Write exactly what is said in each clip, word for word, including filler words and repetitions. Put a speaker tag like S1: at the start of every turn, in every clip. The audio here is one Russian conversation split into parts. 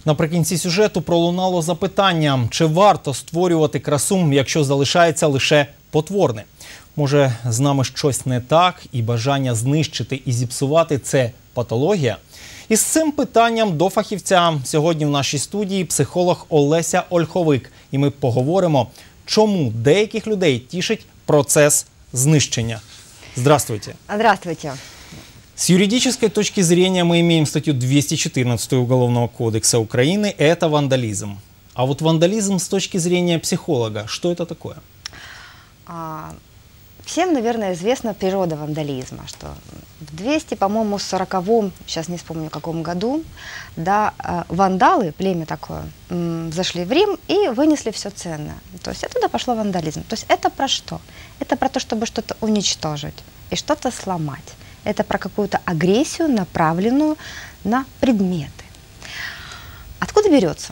S1: Наприкінці сюжету пролунало запитання, чи варто створювати красу, якщо залишається лише потворне. Може, з нами щось не так, і бажання знищити і зіпсувати – це патологія? І з цим питанням до фахівця сьогодні в нашій студії психолог Олеся Ольховик. І ми поговоримо, чому деяких людей тішить процес знищення. Здравствуйте.
S2: Здравствуйте.
S1: С юридической точки зрения мы имеем статью двести четырнадцать Уголовного кодекса Украины – это вандализм. А вот вандализм с точки зрения психолога, что это такое?
S2: А, всем, наверное, известна природа вандализма, что в двести, по-моему, сороковом, сейчас не вспомню, каком году, да, вандалы, племя такое, зашли в Рим и вынесли все ценное. То есть оттуда пошло вандализм. То есть это про что? Это про то, чтобы что-то уничтожить и что-то сломать. Это про какую-то агрессию, направленную на предметы. Откуда берется?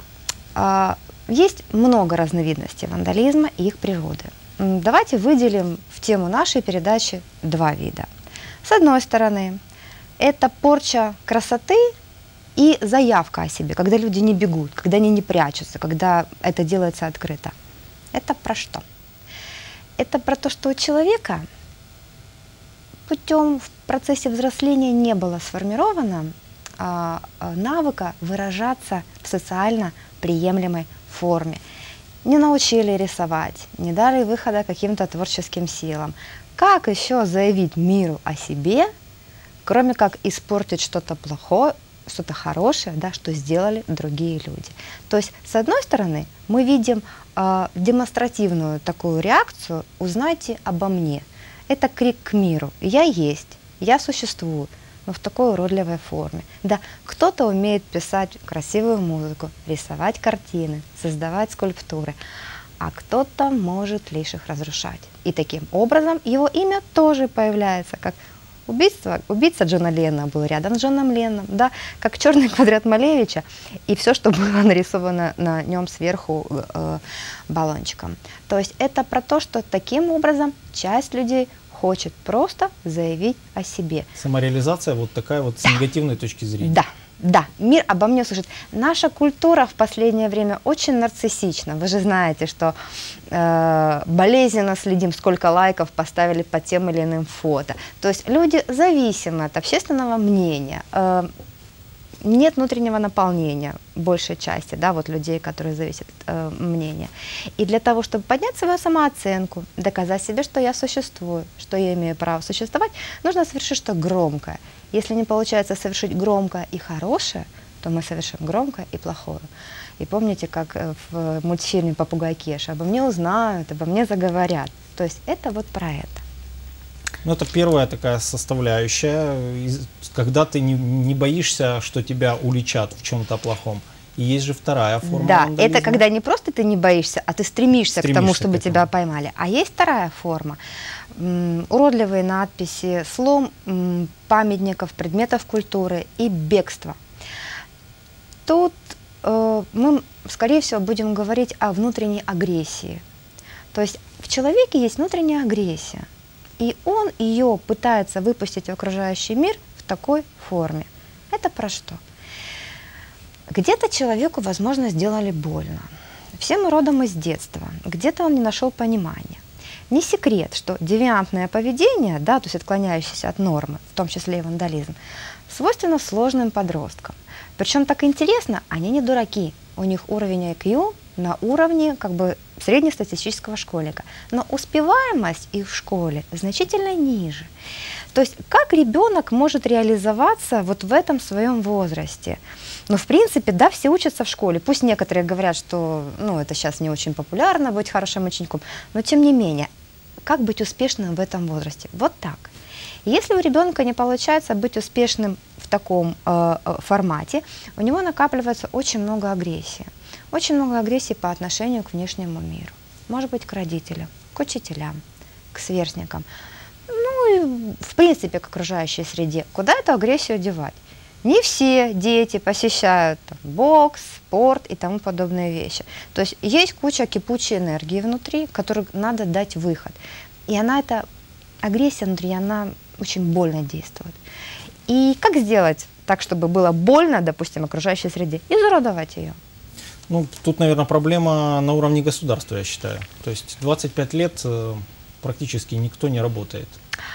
S2: Есть много разновидностей вандализма и их природы. Давайте выделим в тему нашей передачи два вида. С одной стороны, это порча красоты и заявка о себе, когда люди не бегут, когда они не прячутся, когда это делается открыто. Это про что? Это про то, что у человека путем в процессе взросления не было сформировано а, навыка выражаться в социально приемлемой форме. Не научили рисовать, не дали выхода каким-то творческим силам. Как еще заявить миру о себе, кроме как испортить что-то плохое, что-то хорошее, да, что сделали другие люди? То есть, с одной стороны, мы видим э, демонстративную такую реакцию «узнайте обо мне». Это крик к миру. Я есть, я существую, но в такой уродливой форме. Да, кто-то умеет писать красивую музыку, рисовать картины, создавать скульптуры, а кто-то может лишь их разрушать. И таким образом его имя тоже появляется, как убийство, убийца Джона Леннона был рядом с Джоном Ленноном, да, как черный квадрат Малевича, и все, что было нарисовано на нем сверху э, баллончиком. То есть это про то, что таким образом часть людей хочет просто заявить о себе.
S1: Самореализация вот такая вот с
S2: да.
S1: негативной точки зрения.
S2: Да, да, мир обо мне слышит. Наша культура в последнее время очень нарциссична. Вы же знаете, что э, болезненно следим, сколько лайков поставили под тем или иным фото. То есть люди зависимы от общественного мнения. Э, Нет внутреннего наполнения большей части, да, вот людей, которые зависят от э, мнения. И для того, чтобы поднять свою самооценку, доказать себе, что я существую, что я имею право существовать, нужно совершить что-то громкое. Если не получается совершить громкое и хорошее, то мы совершим громкое и плохое. И помните, как в мультфильме «Попугай Кеша»: обо мне узнают, обо мне заговорят. То есть это вот про это.
S1: Ну, это первая такая составляющая, когда ты не, не боишься, что тебя уличат в чем-то плохом. И есть же вторая форма
S2: Да,
S1: вандализма.
S2: это когда не просто ты не боишься, а ты стремишься, стремишься к тому, чтобы к тебя поймали. А есть вторая форма. М, уродливые надписи, слом м, памятников, предметов культуры и бегство. Тут э, мы, скорее всего, будем говорить о внутренней агрессии. То есть в человеке есть внутренняя агрессия. И он ее пытается выпустить в окружающий мир в такой форме. Это про что? Где-то человеку, возможно, сделали больно. Все мы родом из детства. Где-то он не нашел понимания. Не секрет, что девиантное поведение, да, то есть отклоняющееся от нормы, в том числе и вандализм, свойственно сложным подросткам. Причем так интересно, они не дураки. У них уровень ай кью на уровне как бы среднестатистического школьника. Но успеваемость их в школе значительно ниже. То есть как ребенок может реализоваться вот в этом своем возрасте? Ну, в принципе, да, все учатся в школе. Пусть некоторые говорят, что ну, это сейчас не очень популярно быть хорошим учеником, но тем не менее, как быть успешным в этом возрасте? Вот так. Если у ребенка не получается быть успешным в таком э, формате, у него накапливается очень много агрессии. Очень много агрессии по отношению к внешнему миру. Может быть, к родителям, к учителям, к сверстникам. Ну и, в принципе, к окружающей среде. Куда эту агрессию девать? Не все дети посещают там, бокс, спорт и тому подобные вещи. То есть есть куча кипучей энергии внутри, которой надо дать выход. И она, эта агрессия внутри, она очень больно действует. И как сделать так, чтобы было больно, допустим, окружающей среде, изуродовать ее.
S1: Ну, тут, наверное, проблема на уровне государства, я считаю. То есть двадцать пять лет э, практически никто не работает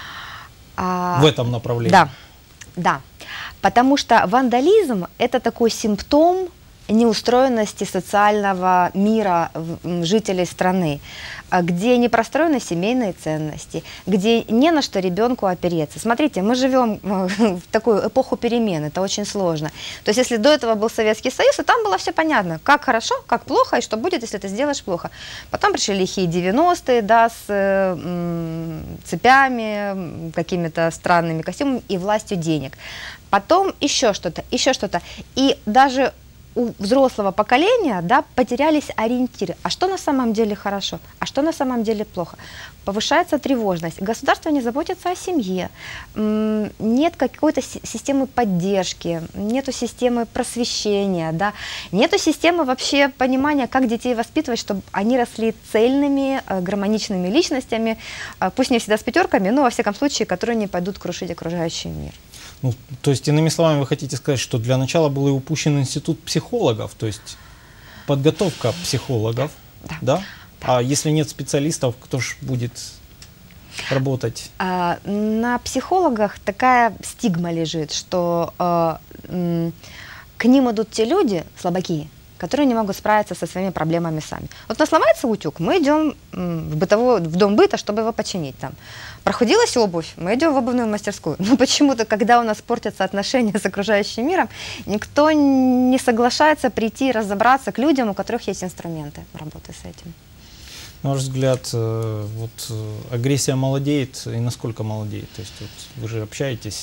S2: а,
S1: в этом направлении.
S2: Да, да. Потому что вандализм – это такой симптом неустроенности социального мира жителей страны, где не простроены семейные ценности, где не на что ребенку опереться. Смотрите, мы живем в такую эпоху перемен, это очень сложно. То есть, если до этого был Советский Союз, то там было все понятно, как хорошо, как плохо, и что будет, если ты сделаешь плохо. Потом пришли лихие девяностые, да, с м, цепями, какими-то странными костюмами и властью денег. Потом еще что-то, еще что-то. И даже у взрослого поколения, да, потерялись ориентиры. А что на самом деле хорошо? А что на самом деле плохо? Повышается тревожность. Государство не заботится о семье. Нет какой-то системы поддержки, нету системы просвещения, да, нету системы вообще понимания, как детей воспитывать, чтобы они росли цельными, гармоничными личностями, пусть не всегда с пятерками, но во всяком случае, которые не пойдут крушить окружающий мир.
S1: Ну, то есть, иными словами, вы хотите сказать, что для начала был и упущен институт психологов, то есть подготовка психологов,
S2: да?
S1: да?
S2: Да.
S1: А если нет специалистов, кто же будет работать?
S2: А, на психологах такая стигма лежит, что а, м, к ним идут те люди, слабаки, которые не могут справиться со своими проблемами сами. Вот у нас ломается утюг, мы идем в, бытовой, в дом быта, чтобы его починить. Там. Прохудилась обувь, мы идем в обувную мастерскую. Но почему-то, когда у нас портятся отношения с окружающим миром, никто не соглашается прийти и разобраться к людям, у которых есть инструменты работы с этим.
S1: На ваш взгляд, вот агрессия молодеет, и насколько молодеет? То есть вот вы же общаетесь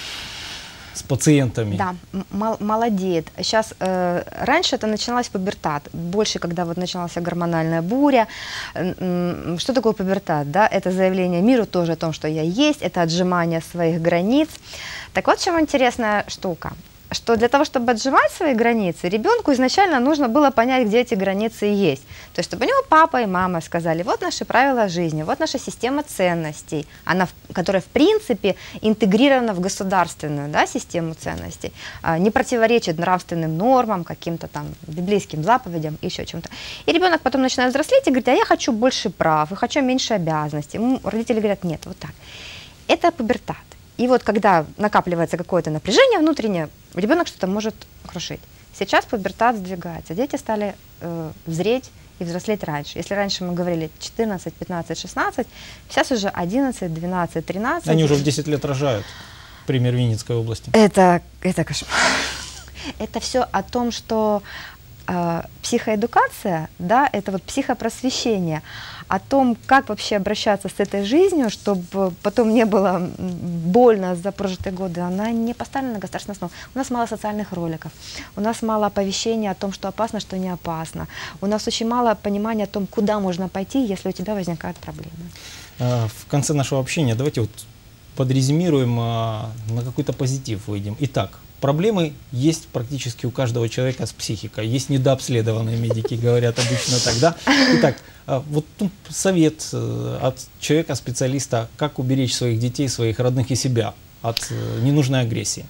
S1: с пациентами.
S2: Да, молодеет. Сейчас, э, раньше это начиналось пубертат, больше, когда вот началась гормональная буря. Что такое пубертат? Да? Это заявление миру тоже о том, что я есть, это отжимание своих границ. Так вот, в чем интересная штука, что для того, чтобы отжимать свои границы, ребенку изначально нужно было понять, где эти границы есть. То есть, чтобы у него папа и мама сказали, вот наши правила жизни, вот наша система ценностей, она, которая, в принципе, интегрирована в государственную, да, систему ценностей, не противоречит нравственным нормам, каким-то там библейским заповедям, еще чем-то. И ребенок потом начинает взрослеть и говорит, а я хочу больше прав, и хочу меньше обязанностей. Ему родители говорят, нет, вот так. Это пубертат. И вот когда накапливается какое-то напряжение внутреннее, ребенок что-то может крушить. Сейчас пубертат сдвигается. Дети стали э, зреть и взрослеть раньше. Если раньше мы говорили четырнадцать, пятнадцать, шестнадцать, сейчас уже одиннадцать, двенадцать, тринадцать.
S1: Они уже в десять лет рожают. Пример Винницкой области.
S2: Это, это кошмар. Это все о том, что э, психоэдукация, да, это вот психопросвещение, о том, как вообще обращаться с этой жизнью, чтобы потом не было больно за прожитые годы, она не поставлена на государственную основу. У нас мало социальных роликов, у нас мало оповещения о том, что опасно, что не опасно. У нас очень мало понимания о том, куда можно пойти, если у тебя возникают проблемы.
S1: В конце нашего общения давайте вот подрезюмируем, на какой-то позитив выйдем. Итак, проблемы есть практически у каждого человека с психикой. Есть недообследованные медики, говорят обычно так, да? Итак, вот ну, совет от человека-специалиста, как уберечь своих детей, своих родных и себя от ненужной агрессии.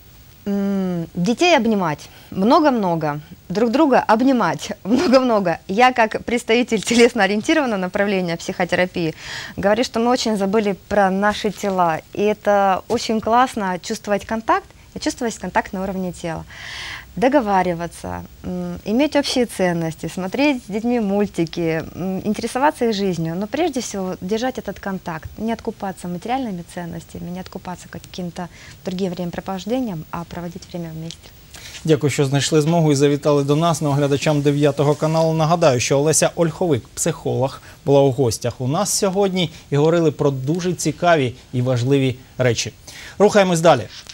S2: Детей обнимать, много-много, друг друга обнимать, много-много. Я, как представитель телесно-ориентированного направления психотерапии, говорю, что мы очень забыли про наши тела. И это очень классно чувствовать контакт, и чувствовать контакт на уровне тела. Договариваться, иметь общие ценности, смотреть с детьми мультики, интересоваться их жизнью, но прежде всего держать этот контакт, не откупаться материальными ценностями, не откупаться каким-то другим времяпрепровождением, а проводить время вместе.
S1: Дякую, що знайшли змогу і завітали до нас. Глядачам дев'ятого каналу нагадаю, що Олеся Ольховик, психолог, була у гостях у нас сьогодні і говорили про дуже цікаві і важливі речі. Рухаємось далі.